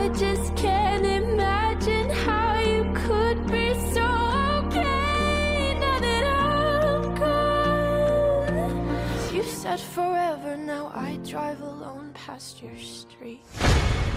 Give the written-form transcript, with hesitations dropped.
I just can't imagine how you could be so okay now that I'm gone. You said forever, now I drive alone past your street.